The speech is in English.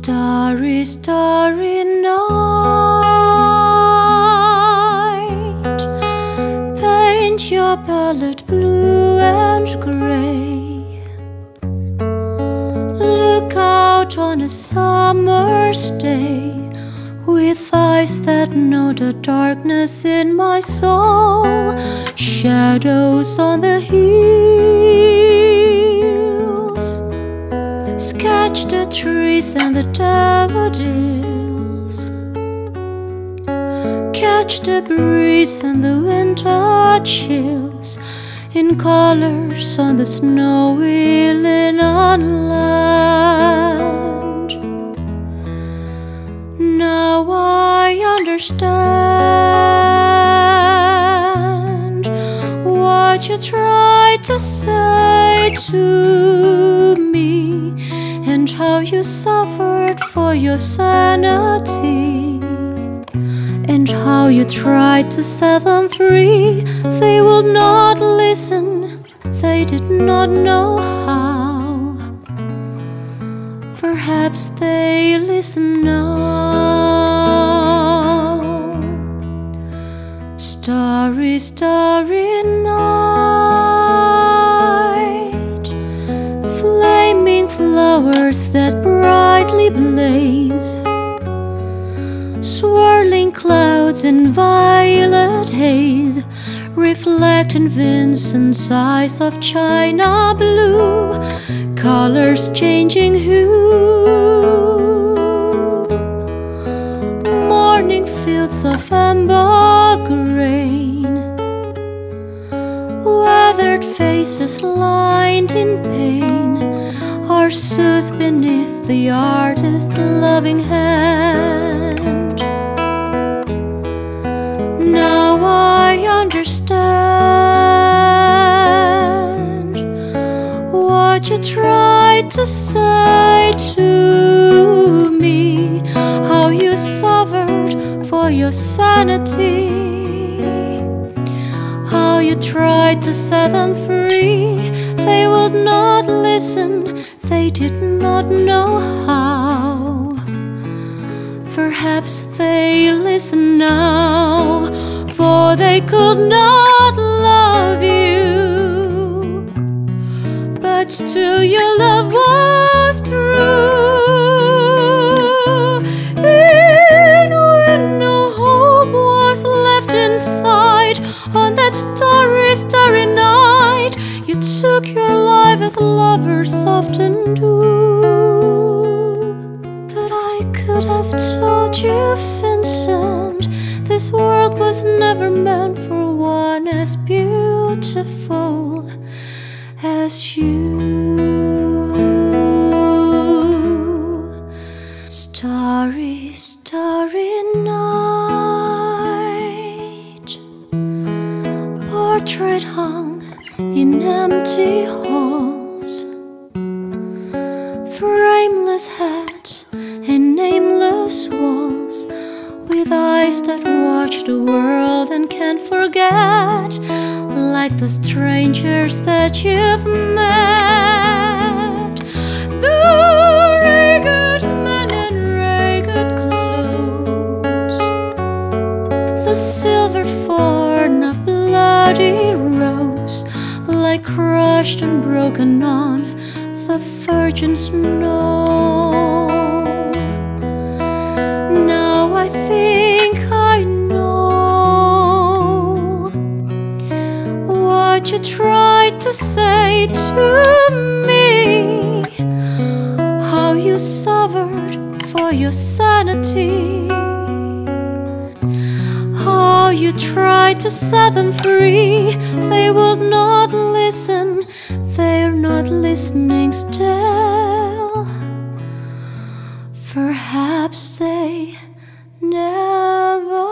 Starry, starry night, paint your palette blue and gray. Look out on a summer's day with eyes that know the darkness in my soul. Shadows on the hills, sketch the trees and the daffodils, catch the breeze and the winter chills in colors on the snowy linen land. Now I understand what you tried to say to me, and how you suffered for your sanity, and how you tried to set them free. They would not listen, they did not know how. Perhaps they listen now. Starry, starry night, flaming flowers that brightly blaze, swirling clouds in violet haze, reflect in Vincent's eyes of china blue, colors changing hue. Morning fields of amber grain, weathered faces lined in pain, are soothed beneath the artist's loving hand. Now I understand what you tried to say to me, how you suffered for your sanity, how you tried to set them free. They would not listen, they did not know how. Perhaps they listen now, for they could not love you, but still your love was true. And when no hope was left inside, on that starry, starry night, you took your life as lovers often do. But I could have told you, Vincent, this world was never meant for one as beautiful as you. Starry, starry night, portrait hung in empty halls, frameless heads and nameless walls, with eyes that watch the world and can't forget, like the strangers that you've met. The ragged men in ragged clothes, the silver thorn of bloody rose, like crushed and broken on the virgin snow. Now I think I know what you tried to say to me, how you suffered for your sanity, how you tried to set them free. They would not listen, they're not listening still. Perhaps they never